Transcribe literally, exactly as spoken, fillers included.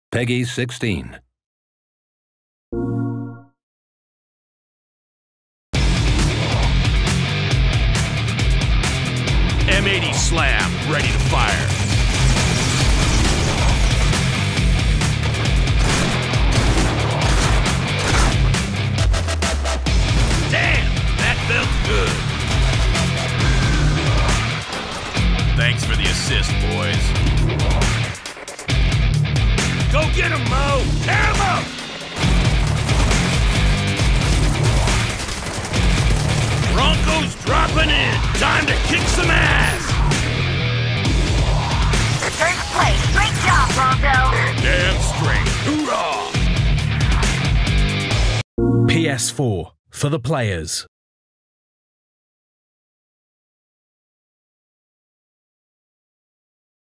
Peggy sixteen. M eighty slam, ready to fire. Damn, that felt good. Thanks for the assist, boys. Go get him, Mo! Tear him up! Broncos dropping in. Time to kick some ass. Return to play. Great job, Bronco. Damn straight. Hoorah! P S four, for the players.